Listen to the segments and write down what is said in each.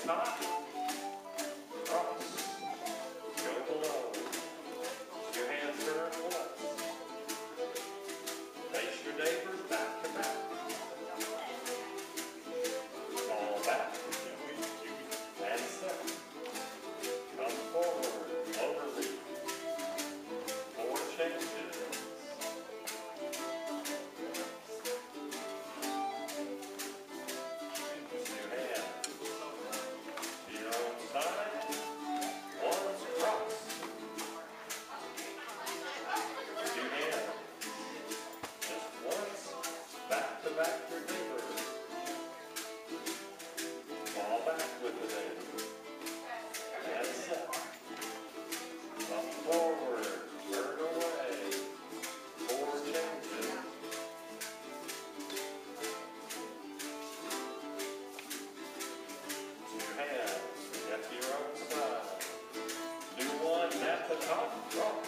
top, cross, go below. Your hands turn once. Face your neighbors back to back. Fall back. And set. Come forward, overleap. 4 changes. Your hand to your own side. One's cross. Two hands. Just once. Back to back your neighbor. Fall back with the neighbor. And set. Come forward. Turn away. 4 changes. Two hands. Get to your own side. Do one at the top. Cross.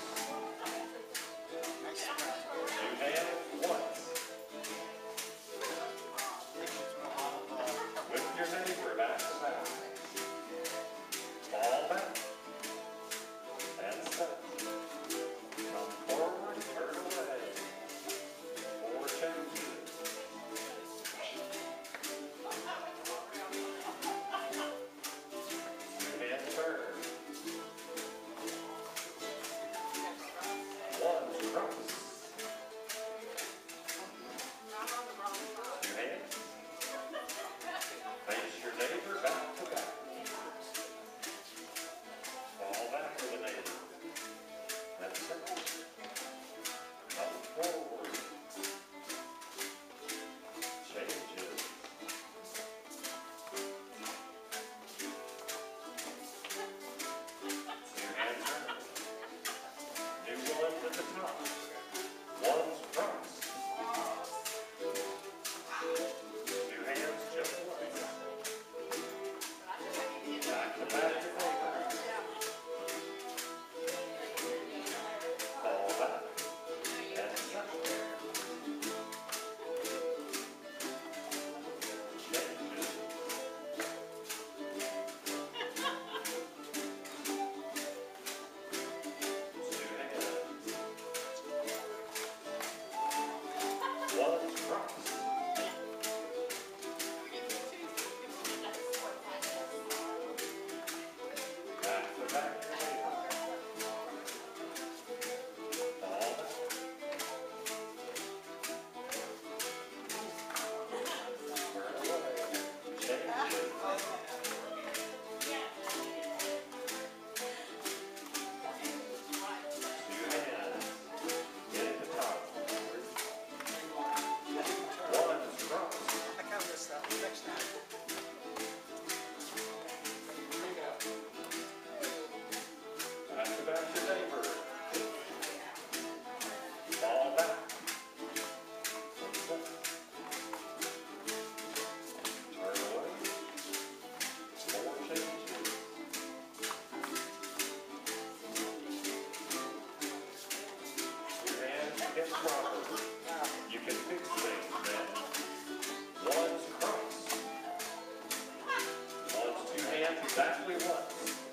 Two hands. Once. With your neighbor back to back. Fall back. And set. Come forward, turn away. 4 changes. Two hand turn. One's cross. Two hands. Face your neighbor back to back. Fall back to the neighbor. That's it. Come forward. Changes. Two hand turn. New one at the top. One's cross. Two hands just once. Back to back your neighbor. Fall back. And set. Changes. Two hands. One's cross. Back to back your neighbor. Fall back. Turn away. Changes. Two hands. Get at the top. One's cross. I kind of missed that one. Next time. Back to back your neighbor. Fall back. Turn away. 4 changes. Your hands get stronger. You can fix things then. One's cross. One's two hands exactly once.